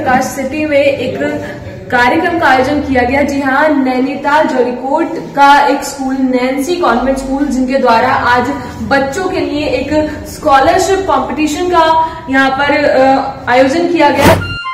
प्रकाश city में एक कार्यक्रम का आयोजन किया गया। जी हाँ, नैनीताल जौलीकोट का एक स्कूल नैन्सी कॉन्वेंट स्कूल, जिनके द्वारा आज बच्चों के लिए एक स्कॉलरशिप कंपटीशन का यहाँ पर आयोजन किया गया।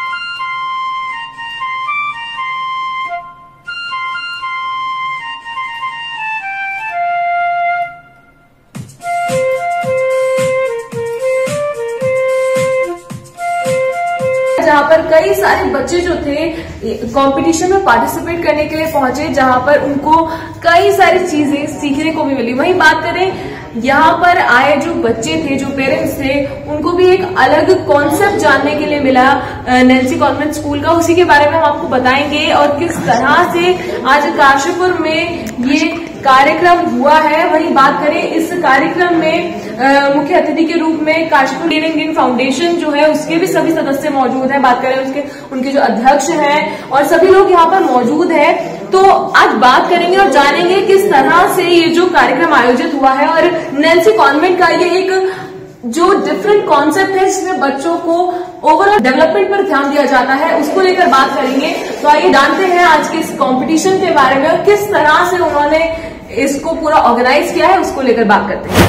जहाँ पर कई सारे बच्चे जो थे कंपटीशन में पार्टिसिपेट करने के लिए पहुंचे, जहाँ पर उनको कई सारी चीजें सीखने को भी मिली। वहीं बात करें यहाँ पर आए जो बच्चे थे, जो पेरेंट्स थे, उनको भी एक अलग कॉन्सेप्ट जानने के लिए मिला नैन्सी कॉन्वेंट स्कूल का। उसी के बारे में हम आपको बताएंगे और किस तरह से आज काशीपुर में ये कार्यक्रम हुआ है। वहीं बात करें इस कार्यक्रम में मुख्य अतिथि के रूप में काशीपुर इंडियन फाउंडेशन जो है उसके भी सभी सदस्य मौजूद हैं। बात करें उनके जो अध्यक्ष हैं और सभी लोग यहाँ पर मौजूद हैं। तो आज बात करेंगे और जानेंगे किस तरह से ये जो कार्यक्रम आयोजित हुआ है और नैन्सी कॉन्वेंट का ये एक जो डिफरेंट कॉन्सेप्ट है जिसमें बच्चों को ओवरऑल डेवलपमेंट पर ध्यान दिया जाता है, उसको लेकर बात करेंगे। तो आइए जानते हैं आज के इस कॉम्पिटिशन के बारे में और किस तरह से उन्होंने इसको पूरा ऑर्गेनाइज किया है, उसको लेकर बात करते हैं।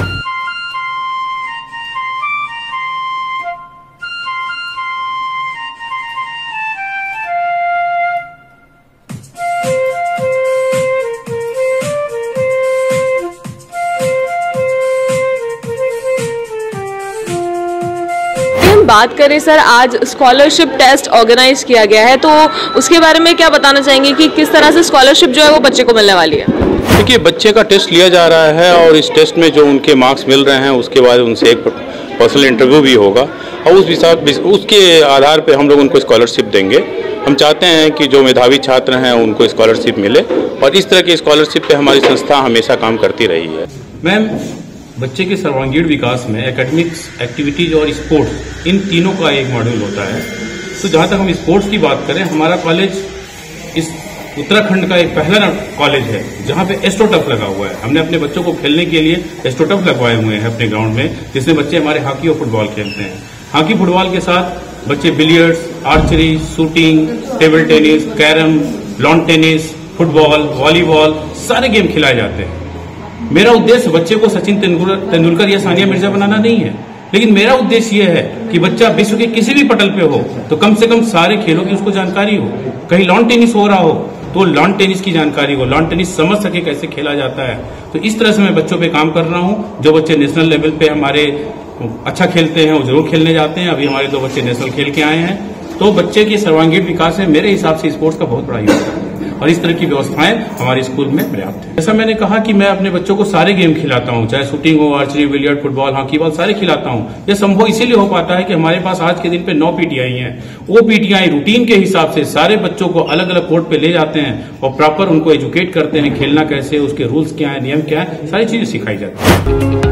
बात करें सर, आज स्कॉलरशिप टेस्ट ऑर्गेनाइज किया गया है, तो उसके बारे में क्या बताना चाहेंगे कि किस तरह से स्कॉलरशिप जो है वो बच्चे को मिलने वाली है? देखिए, बच्चे का टेस्ट लिया जा रहा है और इस टेस्ट में जो उनके मार्क्स मिल रहे हैं उसके बाद उनसे एक पर्सनल इंटरव्यू भी होगा और उसके आधार पर हम लोग उनको स्कॉलरशिप देंगे। हम चाहते हैं कि जो मेधावी छात्र हैं उनको स्कॉलरशिप मिले और इस तरह की स्कॉलरशिप पे हमारी संस्था हमेशा काम करती रही है। मैम, बच्चे के सर्वांगीण विकास में एकेडमिक्स, एक्टिविटीज और स्पोर्ट्स, इन तीनों का एक मॉड्यूल होता है। तो जहाँ तक हम स्पोर्ट्स की बात करें, हमारा कॉलेज इस उत्तराखंड का एक पहला कॉलेज है जहाँ पे एस्ट्रोटर्फ लगा हुआ है। हमने अपने बच्चों को खेलने के लिए एस्ट्रोटर्फ लगवाए हुए हैं अपने ग्राउंड में, जिसमें बच्चे हमारे हॉकी और फुटबॉल खेलते हैं। हॉकी फुटबॉल के साथ बच्चे billiards, archery, shooting, table tennis, carrom, lawn tennis, football, volleyball, सारे गेम खिलाए जाते हैं। मेरा उद्देश्य बच्चे को सचिन तेंदुलकर या सानिया मिर्जा बनाना नहीं है, लेकिन मेरा उद्देश्य यह है कि बच्चा विश्व के किसी भी पटल पे हो तो कम से कम सारे खेलों की उसको जानकारी हो। कहीं लॉन टेनिस हो रहा हो तो लॉन टेनिस की जानकारी हो, लॉन टेनिस समझ सके कैसे खेला जाता है। तो इस तरह से मैं बच्चों पे काम कर रहा हूँ। जो बच्चे नेशनल लेवल पे हमारे अच्छा खेलते हैं वो जरूर खेलने जाते हैं। अभी हमारे 2 बच्चे नेशनल खेल के आए हैं। तो बच्चे के सर्वांगीण विकास में मेरे हिसाब से स्पोर्ट्स का बहुत बड़ा योगदान है और इस तरह की व्यवस्थाएं हमारे स्कूल में पर्याप्त है। जैसा मैंने कहा कि मैं अपने बच्चों को सारे गेम खिलाता हूं, चाहे शूटिंग हो, archery, billiard, football, hockey ball, सारे खिलाता हूं। यह संभव इसीलिए हो पाता है कि हमारे पास आज के दिन पे 9 पीटीआई हैं। वो पीटीआई रूटीन के हिसाब से सारे बच्चों को अलग अलग कोर्ट पे ले जाते हैं और प्रॉपर उनको एजुकेट करते हैं, खेलना कैसे, उसके रूल्स क्या है, नियम क्या है, सारी चीजें सिखाई जाती है।